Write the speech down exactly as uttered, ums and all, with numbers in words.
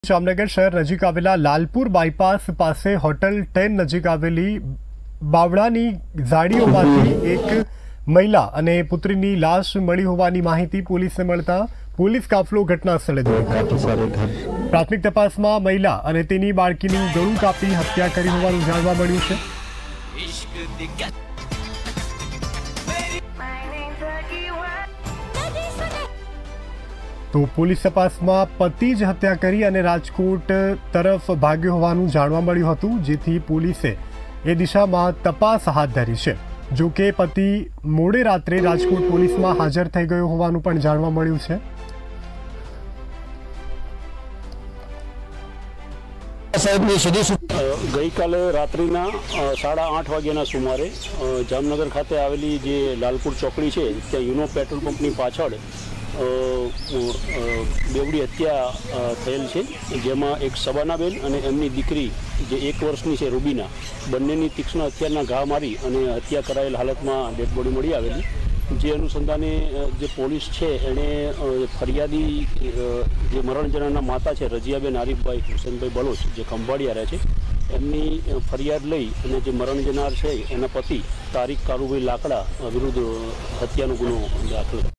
જામનગર શહેર નજીક આવેલા લાલપુર બાયપાસ પાસે હોટલ ટેન નજીક આવેલી બાવળાની ઝાડીઓમાંથી એક મહિલા અને પુત્રીની લાશ મળી હોવાની માહિતી પોલીસને મળતા પોલીસ કાફલો ઘટના સ્થળે દોડી ગયો। પ્રાથમિક તપાસમાં મહિલા અને તેની બાળકીનું ગળું કાપી હત્યા કરી હોવાનું જાણવા મળ્યું છે। तो पुलिस तपास में पति ज हत्या करी अने राजकोट तरफ भाग्यो होवानुं जाणवा मळ्युं हतुं, जेथी पुलिसे ए दिशा में तपास हाथ धरी छे। जो के पति मोडे रात्रे राजकोट पुलिस में हाजर थई गयो होवानुं पण जाणवा मळ्युं छे। गई काले रात्रिना साढ़ा आठ वाग्याना सुमारे जामनगर खाते आवेली जे लालपुर चौकड़ी है त्या यूनो पेट्रोल पंपनी पाछळ बेवड़ी हत्या थयेल छे, जेमां एक सबानाबेन अने एमनी दीकरी जे एक वर्षनी छे रूबीना बंनेनी तीक्ष्ण हत्याना घा मारी अने हत्या करायेल हालतमां डेड बॉडी मळी आवेली। जे अनुसंधाने जे पोलीस है एने फरियादी जे मरण जनाना माता है रजियाबेन आरिफभाई हुसैनभाई बलोच जे खंभाळिया रहे छे एमनी फरियाद लई अने जे मरण जनार है एना पति तारीख कारुभाई लाकड़ा विरुद्ध हत्यानो गुनो दाखल।